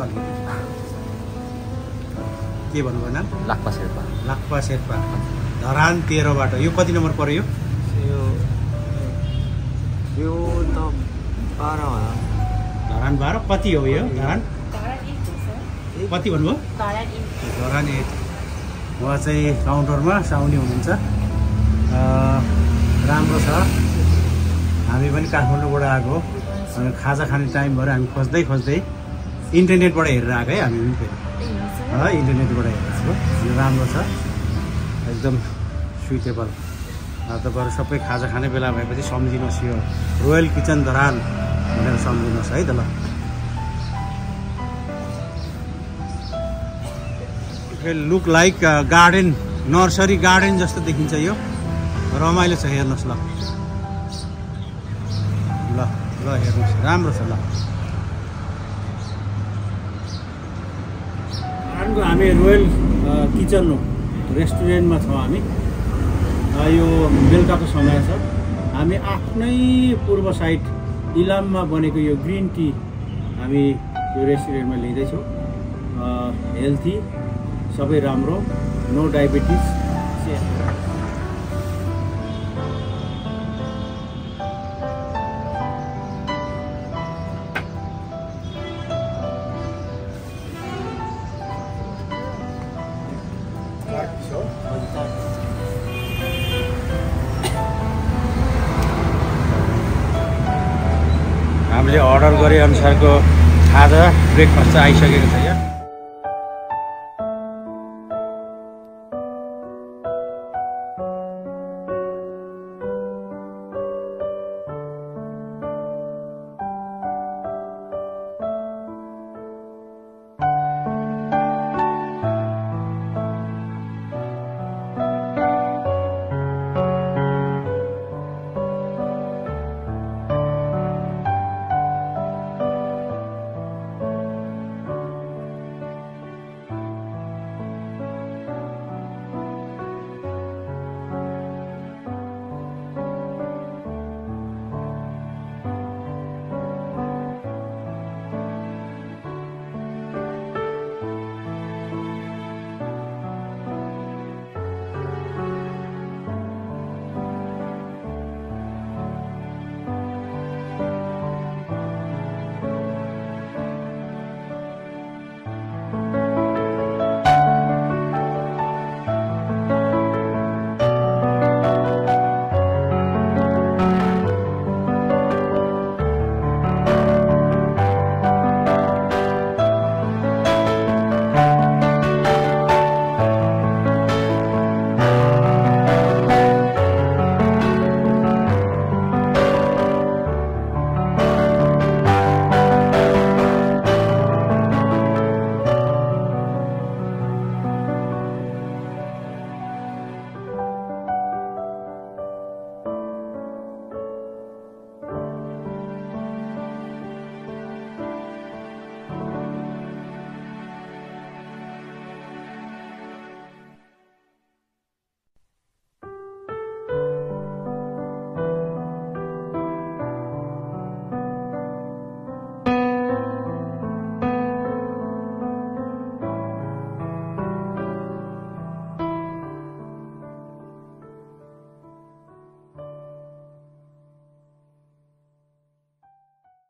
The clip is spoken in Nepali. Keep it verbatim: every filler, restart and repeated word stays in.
न के भन्नुभयो नाम? लाक्पा शेर्पा। लाक्पा शेर्पा धरान तेह्रबाट। यो कति नम्बर पर्यो? यो यो त बाह्र होला। धरान बाह्र। कति हो यो धरान? कति भन्नुभयो? धरान एक। उहाँ चाहिँ काउन्टरमा साउनी हुनुहुन्छ। राम्रो छ। हामी पनि काठमाडौँबाट आएको अनि खाजा खाने टाइम भएर हामी खोज्दै खोज्दै इन्टरनेटबाट हेरेर आएको है हामी पनि फेरि इन्टरनेटबाट हेरेको। यो राम्रो छ एकदम सुइटेबल। तपाईँहरू सबै खाजा खाने बेला भएपछि सम्झिनुहोस् यो रोयल किचन धरान भनेर सम्झिनुहोस् है त ल। Look like garden, nursery garden जस्तो देखिन्छ यो। रमाइलो छ हेर्नुहोस् ल ल ल हेर्नुहोस् राम्रो छ ल। हामी रोयल किचन रेस्टुरेन्टमा छौँ हामी। यो बेलुकाको समय छ। हामी आफ्नै पूर्व साइड इलाममा बनेको यो ग्रिन टी हामी यो रेस्टुरेन्टमा लिँदैछौँ। हेल्थी, सबै राम्रो, नो डायबिटिज। हामीले अर्डर गरे अनुसारको खाजा ब्रेकफास्ट चाहिँ आइसकेको छ यहाँ।